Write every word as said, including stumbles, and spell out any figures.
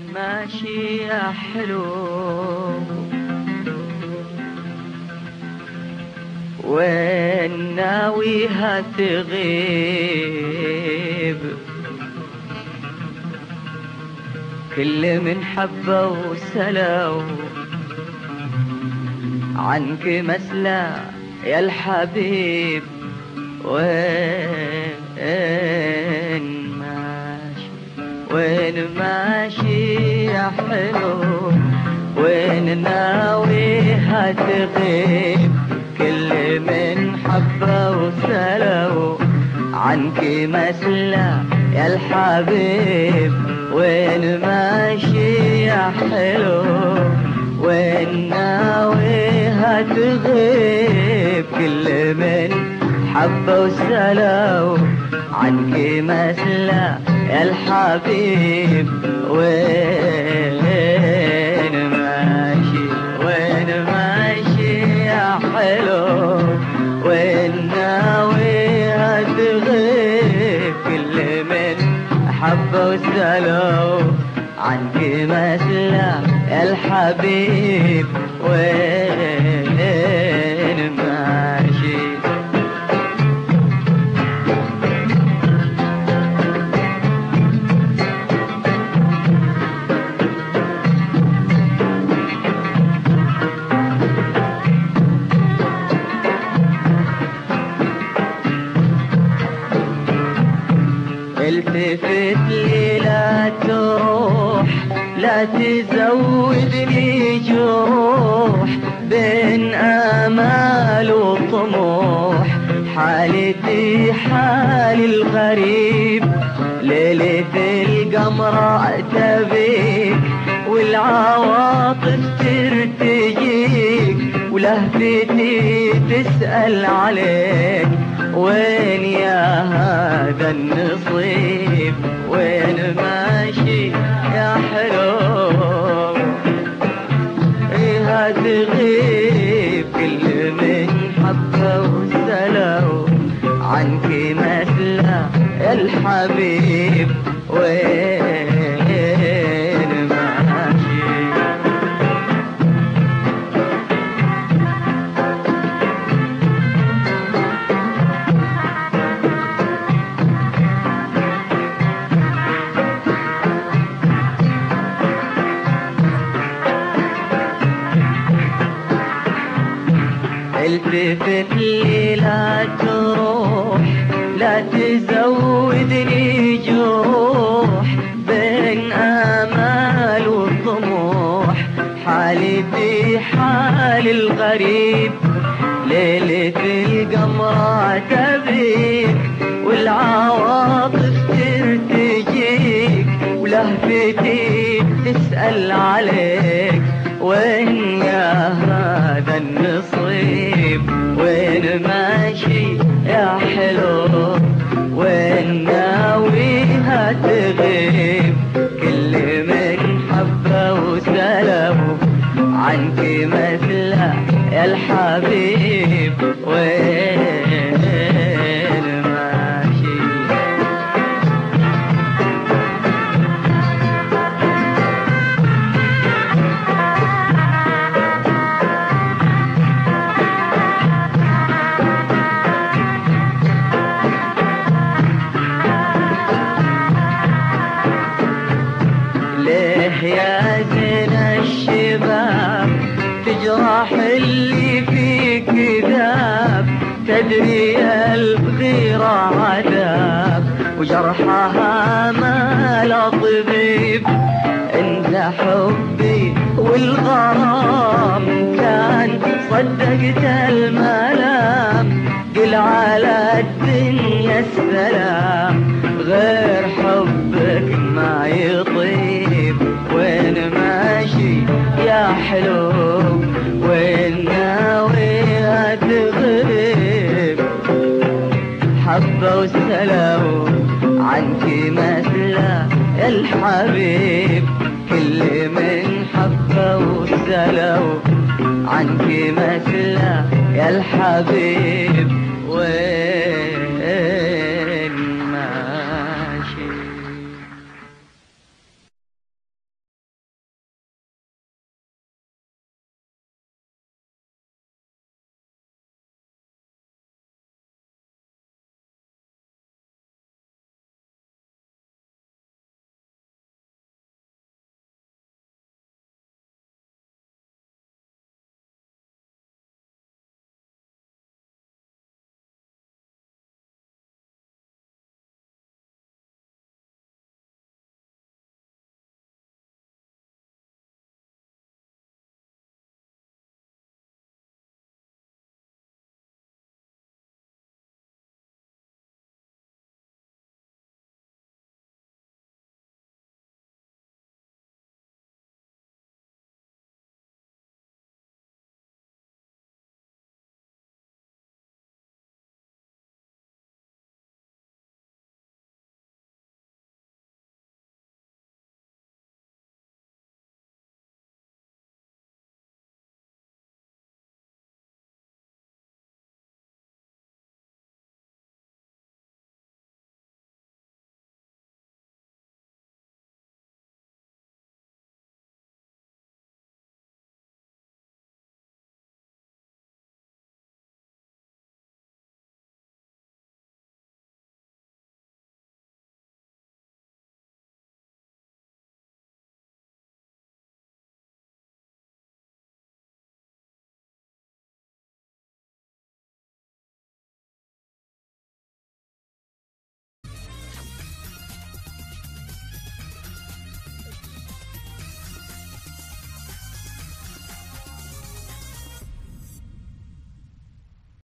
ماشي يا حلو وين ناويها تغيب، كل من حبه وسلو عنك مسلى يا الحبيب. وين ماشي وين ماشي يا حلو وين ناويها تغيب، كل من حبه وسلو عنك مسلى يا الحبيب. وين ماشي يا حلو وين ناويها تغيب، كل من حبه وسلو عنك مسلى يا الحبيب. وين ماشي وين ماشي يا حلو وين ناويها تغيب، كل من حبه وسلو عنك مسلى يا الحبيب. وين ماشي التفت لي لا تروح، لا تزودني جروح بين آمال وطموح. حالتي حال الغريب، ليلة القمر تبيك والعواطف ترتجيك ولهفتي تسأل عليك. وين يا هذا النصيب وين ماشي يا حلو، ايها تغيب كل من حبه وسلو عنك مسلى يا الحبيب. وين ماشي التفت لي لا تروح، لا تزودني جروح بين آمال وطموح. حالتي حال الغريب، ليلة القمر تبيك والعواطف ترتجيك ولهفتي تسأل عليك. وين يا هذا النصيب وين ماشي يا حلو، وين ناويها تغيب، كل من حبه وسلو عنك مسلى يا الحبيب. وين ماشي يا زين الشباب تجرح اللي في كذاب، تدري الغيرة عذاب وجرحها ما لا طبيب. انت حبي والغرام كان صدقت الملام، قل على الدنيا السلام غير حبك ما يطيب. وين ماشي يا حلو وين ناويها تغيب، حبه وسلو عنك مسلى يا الحبيب. كل من حبه وسلو عنك مسلى يا الحبيب. وين